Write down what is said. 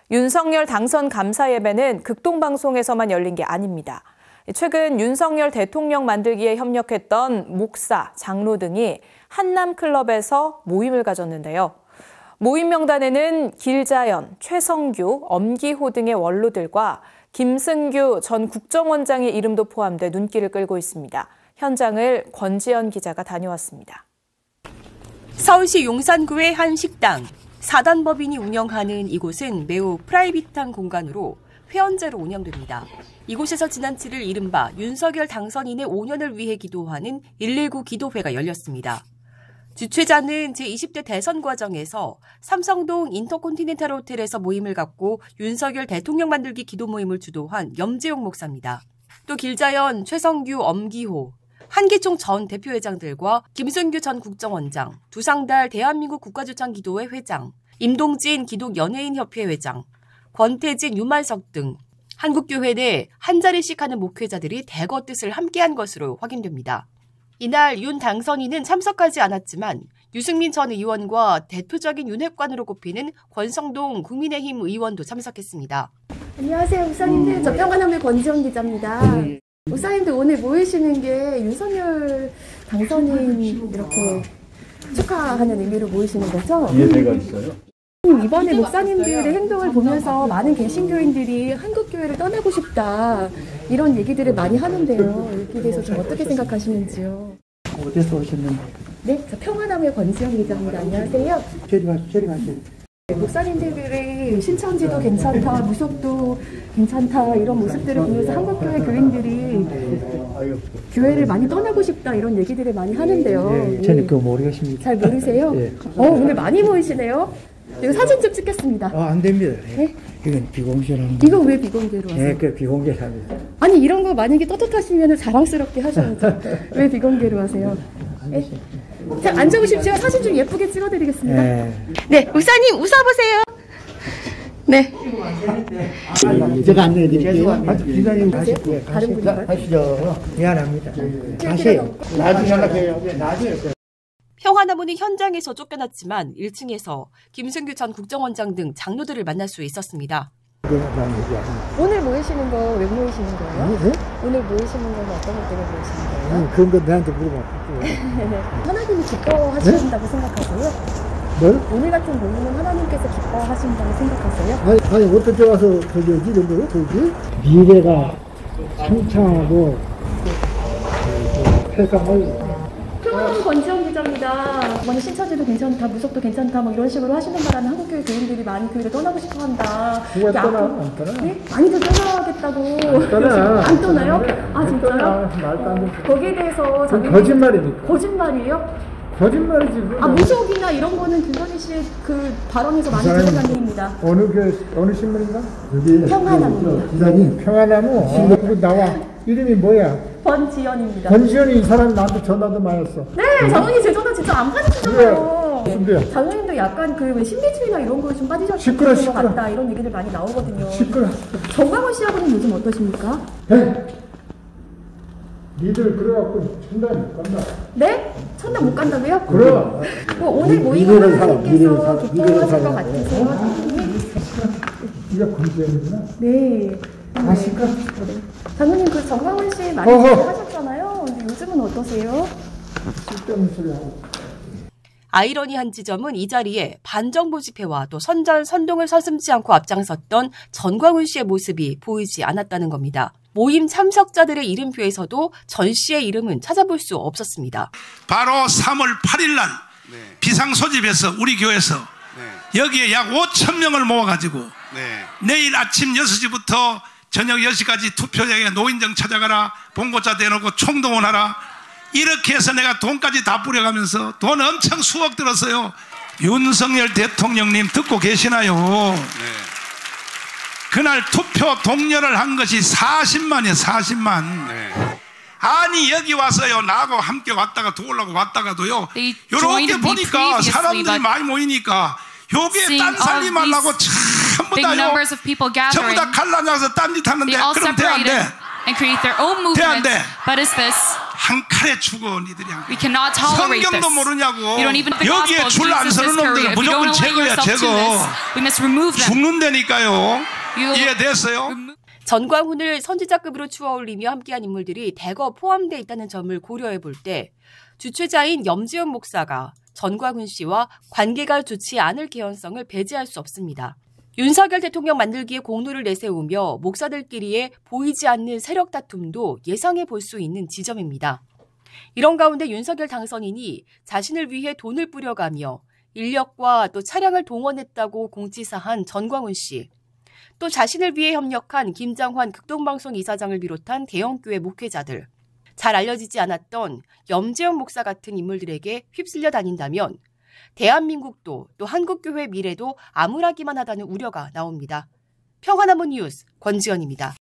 윤석열 당선 감사 예배는 극동방송에서만 열린 게 아닙니다. 최근 윤석열 대통령 만들기에 협력했던 목사, 장로 등이 한남클럽에서 모임을 가졌는데요. 모임 명단에는 길자연, 최성규, 엄기호 등의 원로들과 김승규 전 국정원장의 이름도 포함돼 눈길을 끌고 있습니다. 현장을 권지연 기자가 다녀왔습니다. 서울시 용산구의 한 식당. 사단법인이 운영하는 이곳은 매우 프라이빗한 공간으로 회원제로 운영됩니다. 이곳에서 지난 7일 이른바 윤석열 당선인의 5년을 위해 기도하는 119 기도회가 열렸습니다. 주최자는 제20대 대선 과정에서 삼성동 인터콘티넨탈 호텔에서 모임을 갖고 윤석열 대통령 만들기 기도 모임을 주도한 염재용 목사입니다. 또 길자연, 최성규, 엄기호, 한기총 전 대표회장들과 김승규 전 국정원장, 두상달 대한민국 국가주창기도회 회장, 임동진 기독연예인협회 회장, 권태진, 유만석 등 한국교회 내 한 자리씩 하는 목회자들이 대거 뜻을 함께한 것으로 확인됩니다. 이날 윤 당선인은 참석하지 않았지만 유승민 전 의원과 대표적인 윤핵관으로 꼽히는 권성동 국민의힘 의원도 참석했습니다. 안녕하세요, 목사님들. 저 평안함의 권지연 기자입니다. 목사님들 오늘 모이시는 게 윤석열 당선인 이렇게 축하하는 의미로 모이시는 거죠? 이해가 있어요. 이번에 목사님들의 행동을 보면서 많은 개신교인들이 한국교회를 떠나고 싶다 이런 얘기들을 많이 하는데요. 여기에 대해서 좀 어떻게 생각하시는지요? 어디서 오셨는데? 네, 저 평안함의 권지연 기자입니다. 안녕하세요. 저리 가세요. 목사님들의 신천지도 괜찮다, 무속도 괜찮다 이런 모습들을 보면서 한국교회 교인들이 교회를 많이 떠나고 싶다 이런 얘기들을 많이 하는데요. 저는 그거 모르겠습니다. 잘 모르세요? 오늘 많이 모이시네요. 이거 사진 좀 찍겠습니다. 안 됩니다. 네? 이건 비공개라는 이거 왜 비공개로 하세요? 네, 그 비공개랍니다. 아니 이런 거 만약에 떳떳하시면 자랑스럽게 하셔야죠. 왜 비공개로 하세요? 네? 자, 앉아보십시오. 사진 좀 예쁘게 찍어드리겠습니다. 네, 목사님 웃어보세요. 네. 제가 안내해드릴게요. 기자님 다른 분인가요? 가시죠. 미안합니다. 다시 나중에 연락해요. 나중에. 평화나무는 현장에서 쫓겨났지만 1층에서 김승규 전 국정원장 등 장로들을 만날 수 있었습니다. 오늘 모이시는 거 왜 모이시는 거예요? 네? 오늘 모이시는 건 어떤 것 때문에 모이시는 거예요? 그런 거 내한테 물어봐. 하나님이 기뻐하신다고 생각하세요? 뭘? 오늘 같은 모임은 하나님께서 기뻐하신다고 생각하세요? 아니 어떻게 와서 저기 이런 거요? 저기 미래가 창창하고 쾌감을. 평안한 권지연 기자입니다. 이번에 신천지도 괜찮다, 무속도 괜찮다, 뭐 이런 식으로 하시는 바람에 한국교회 교인들이 많이 교회를 떠나고 싶어한다. 누가 떠나? 안 떠나? 네? 많이들 떠나겠다고. 안 떠나. 안 떠나요? 아 진짜요? 말도 안 돼. 거기에 대해서 거짓말입니까? 거짓말이에요? 거짓말이지. 무속이나 이런 거는 김건희 씨의 그 발언에서 많이 드러난 얘기입니다. 어느 신문인가? 여기 평안나무. 기자님 평안나무. 그거 나와. 이름이 뭐야? 권지연입니다. 권지연이 이 사람 나한테 전화도 많이 했어. 네, 장로님 제 전화 진짜 안 받으시잖아요. 근데요? 장로님도 약간 그 신비주의나 이런 거에 좀 빠지셨을 것 같다 이런 얘기들 많이 나오거든요. 시끄러. 정광훈 씨하고는 요즘 어떠십니까? 네. 니들 그래갖고 천당 못 간다. 네? 천당 못 간다고요? 그럼. 오늘 모임은 하나님께서 기뻐하실 것 같으세요, 장로님? 네가 권지연이구나. 네. 아 시끄러. 장로님 그 정광훈 씨 많이 하셨잖아요. 근데 요즘은 어떠세요? 쓸데없는 소리 하고. 아이러니한 지점은 이 자리에 반정부 집회와 또 선동을 서슴지 않고 앞장섰던 전광훈 씨의 모습이 보이지 않았다는 겁니다. 모임 참석자들의 이름표에서도 전 씨의 이름은 찾아볼 수 없었습니다. 바로 3월 8일 날 비상소집에서 우리 교회에서 여기에 약 5천 명을 모아가지고 내일 아침 6시부터 저녁 10시까지 투표장에 노인정 찾아가라, 봉고차 대놓고 총동원하라, 이렇게 해서 내가 돈까지 다 뿌려가면서 돈 엄청 수억 들었어요. 윤석열 대통령님 듣고 계시나요? 그날 투표 동료를 한 것이 40만이에요. 40만. 아니 여기 와서요, 나하고 함께 왔다가 도우려고 왔다가도요, 요렇게 보니까 사람들이 많이 모이니까 요게 딴 살림하려고 전부 다요, 전부 다 갈라져서 딴짓 하는데 그럼 돼 안 돼? and create their own 돼, 안 movement. 돼? But is this? 한 칼에 죽어 니들이 한 We cannot tolerate this. 성경도 모르냐고. You don't even know the 여기에 gospel of 줄 안 Jesus 서는 Iscariot. 놈들은 If you 무조건 don't align 제거야, yourself to 제거. this, we must remove them. 죽는다니까요. You- 이해됐어요? 전광훈을 선지자급으로 추어올리며 함께한 인물들이 대거 포함되어 있다는 점을 고려해 볼 때 주최자인 염지연 목사가 전광훈 씨와 관계가 좋지 않을 개연성을 배제할 수 없습니다. 윤석열 대통령 만들기에 공로를 내세우며 목사들끼리의 보이지 않는 세력 다툼도 예상해 볼 수 있는 지점입니다. 이런 가운데 윤석열 당선인이 자신을 위해 돈을 뿌려가며 인력과 또 차량을 동원했다고 공지사한 전광훈 씨, 또 자신을 위해 협력한 김장환 극동방송 이사장을 비롯한 대형교회 목회자들, 잘 알려지지 않았던 염재현 목사 같은 인물들에게 휩쓸려 다닌다면 대한민국도 또 한국교회 미래도 암울하기만 하다는 우려가 나옵니다. 평화나무 뉴스 권지연입니다.